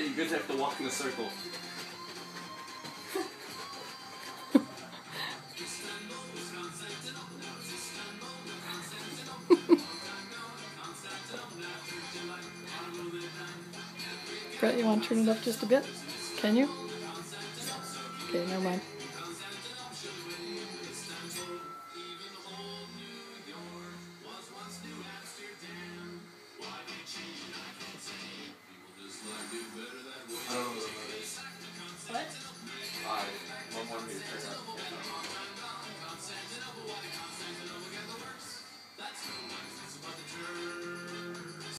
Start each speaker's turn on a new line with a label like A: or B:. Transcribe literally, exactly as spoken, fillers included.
A: you're going to have to walk in a circle.
B: Brett, you want to turn it up just a bit? Can you? Okay, never mind.
C: Why they change it, I can't say. People just like it better.